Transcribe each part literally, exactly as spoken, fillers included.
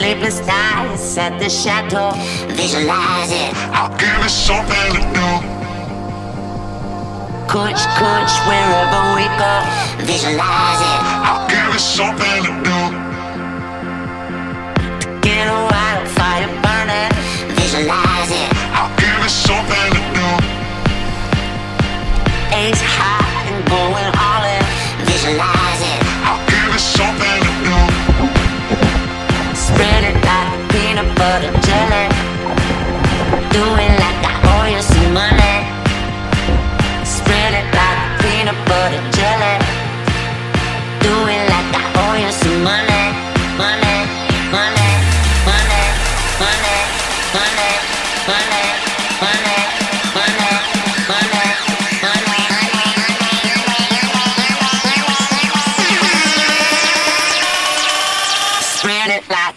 Sleepless nights at the chateau, visualize it. I'll give it something to do. Coach, coach, wherever we go, visualize it. I'll give it something to do. Get a wildfire burning, visualize it. I'll give it something to do. Ace high and going all in, visualize it. I'll give it something to do. Spread it like peanut butter jelly. Do it like I owe you some money. Spread it like peanut butter jelly. Do it like I owe you some money. Money, money, money, money, money, money, money, money, money, money. Spread it like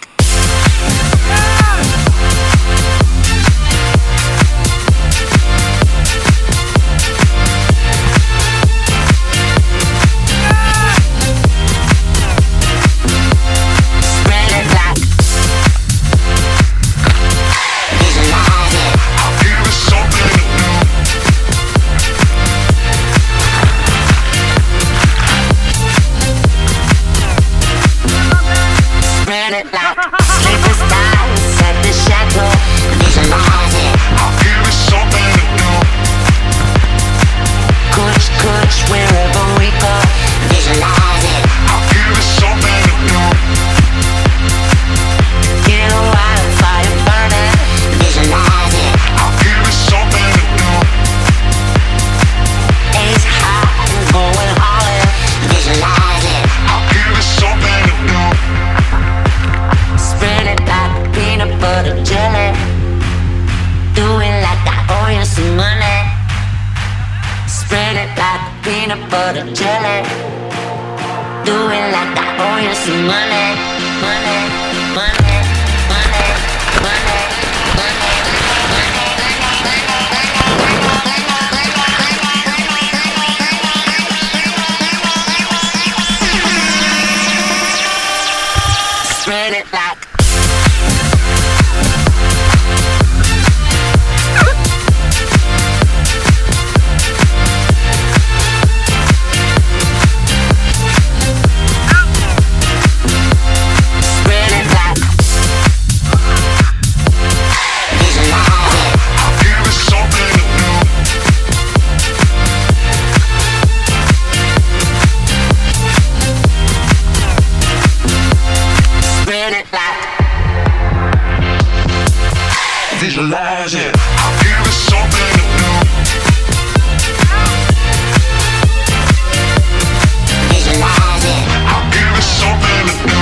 sleepless nights at the chateau, visualize it. I'll give it something to do. Coach, coach, wherever we go, visualize it. I'll give it something to do. Get a wildfire burning, visualize it. I'll give it something to do. Ace high and going all in, visualize it. I'll give it something to do. Spread it like peanut butter jelly. Do it like I owe you some money. Spread it like peanut butter jelly. Do it like I owe you some money. Money, money, money, money, money, money. Spread it like visualize it. I'll give it something to do. visualize it. I'll give it something to do.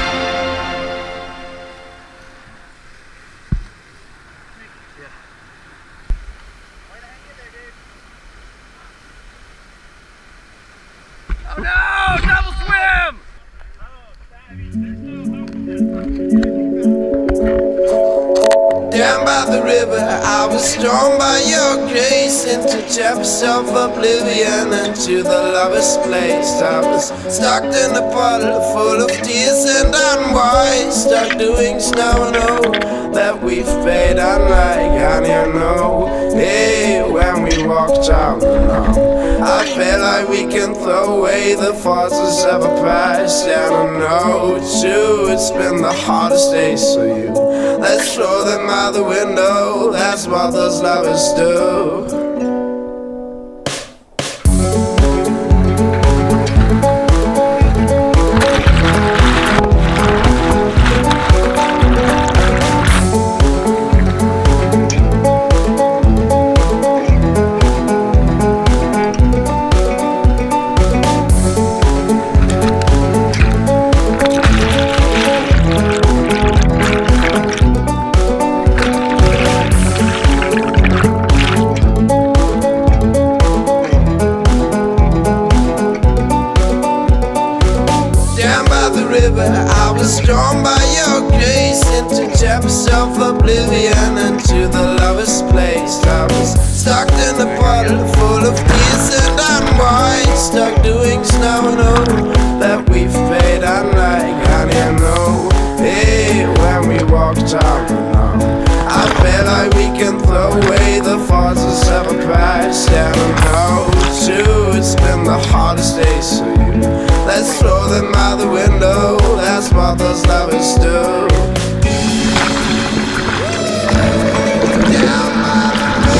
Oh no! Double swim! Down by the river, I was drawn by your grace into depths of oblivion, into the lover's place. I was stuck in a puddle full of tears and unwise, stuck doing snow, know that we've paid unlike, and you know, hey, when we walked out alone, I feel like we can throw away the forces of a past, and I know too, it's been the hardest days for you. Let's throw them out the window, that's what those lovers do. I was drawn by your grace into depths of oblivion, into the lover's place. I was stuck in a puddle full of tears and unwise, stuck doing snow, know that we've paid unlike, and you know, hey, well, the hardest days for you. Let's throw them out the window, that's what those lovers do. Down by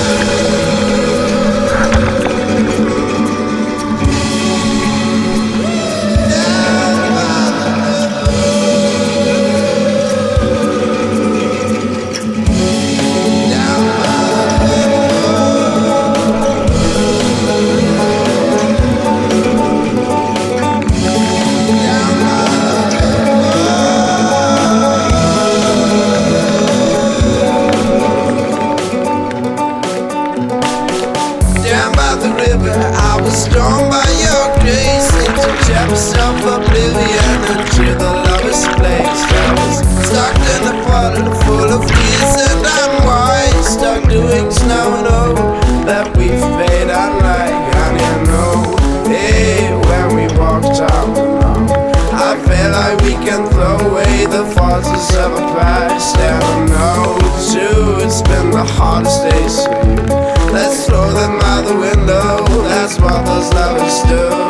the river, I was drawn by your grace into depths of oblivion, into the lover's place. I was stuck in a puddle full of tears and unwise, stuck doing snow and oh, that we've paid unlike. And you know, hey, when we walked out alone, I feel like we can throw away the forces of a past. And I know too, it's been the hardest days for you. Let's throw them out the window, that's what those lovers do.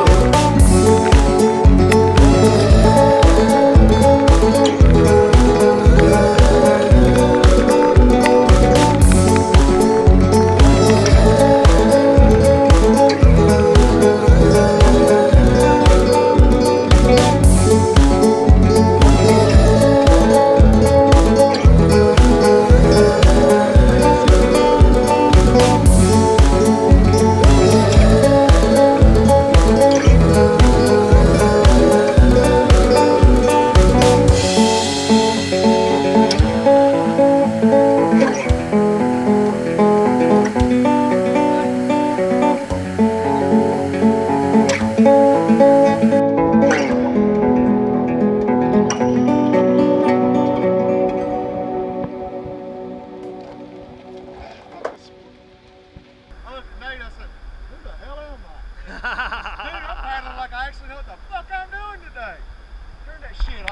Nate, I said, who the hell am I? Dude, I'm paddling like I actually know what the fuck I'm doing today. Turn that shit off.